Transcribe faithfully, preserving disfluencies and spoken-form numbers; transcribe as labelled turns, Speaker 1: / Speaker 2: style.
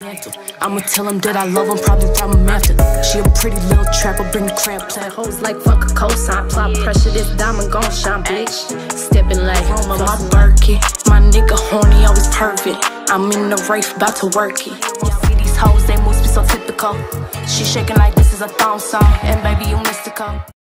Speaker 1: I'ma tell him that I love him, probably problem after. She a pretty little trapper, bring the crab play.
Speaker 2: Hoes like fuck a cosign, plot pressure, this diamond gon' shine, bitch. Stepping like
Speaker 1: Room of my Birkin, my nigga horny, always perfect. I'm in the race, about to work it. You see these hoes, they moves be so typical. She shaking like this is a thong song, and baby you mystical.